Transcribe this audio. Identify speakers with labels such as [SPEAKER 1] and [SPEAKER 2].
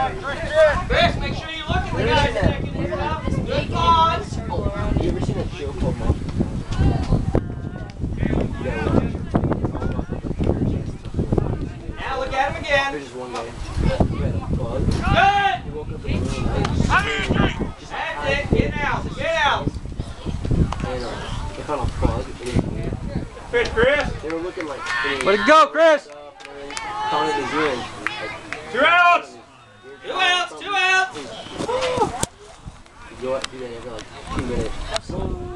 [SPEAKER 1] Chris, make sure you look at the guys taking this up. Good pause.
[SPEAKER 2] You ever seen a show called Mom?
[SPEAKER 1] Now look at him again.
[SPEAKER 2] There's just one guy. Good!
[SPEAKER 1] Good!
[SPEAKER 2] He woke up in the room.
[SPEAKER 1] That's it. Get out. Get out.
[SPEAKER 2] And they found a bug.
[SPEAKER 1] Fish, Chris.
[SPEAKER 2] They were looking like...
[SPEAKER 3] Way to go, Chris!
[SPEAKER 2] Found it in his urine.
[SPEAKER 1] 2 outs. 2 outs. 2 outs.
[SPEAKER 2] You go up, do that every like 2 minutes.